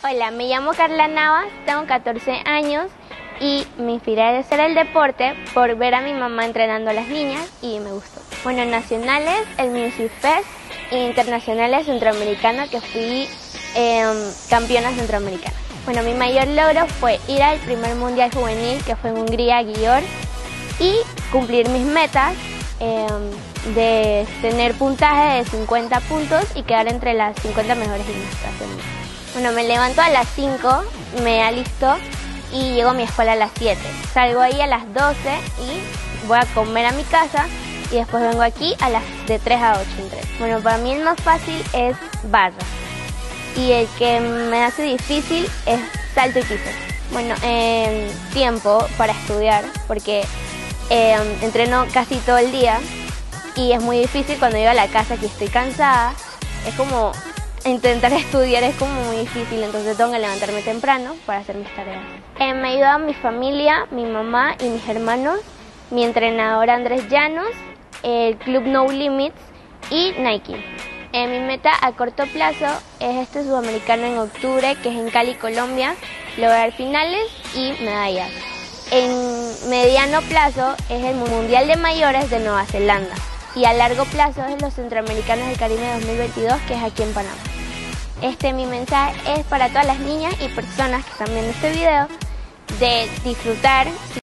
Hola, me llamo Carla Navas, tengo 14 años y me inspiré a hacer el deporte por ver a mi mamá entrenando a las niñas y me gustó. Bueno, nacionales, el Music Fest, e internacionales centroamericano, que fui campeona centroamericana. Bueno, mi mayor logro fue ir al primer mundial juvenil, que fue en Hungría, Győr, y cumplir mis metas de tener puntaje de 50 puntos y quedar entre las 50 mejores gimnastas del mundo. Bueno, me levanto a las 5, me alisto y llego a mi escuela a las 7. Salgo ahí a las 12 y voy a comer a mi casa y después vengo aquí de 3 a 8 en 3. Bueno, para mí el más fácil es barra y el que me hace difícil es salto y piso. Bueno, tiempo para estudiar porque entreno casi todo el día y es muy difícil cuando llego a la casa que estoy cansada. Es como intentar estudiar es como muy difícil, entonces tengo que levantarme temprano para hacer mis tareas. Me ayuda mi familia, mi mamá y mis hermanos, mi entrenador Andrés Llanos, el Club No Limits y Nike. Mi meta a corto plazo es este sudamericano en octubre, que es en Cali, Colombia, lograr finales y medallas. En mediano plazo es el Mundial de Mayores de Nueva Zelanda y a largo plazo es los Centroamericanos del Caribe 2022, que es aquí en Panamá. Mi mensaje es para todas las niñas y personas que están viendo este video de disfrutar.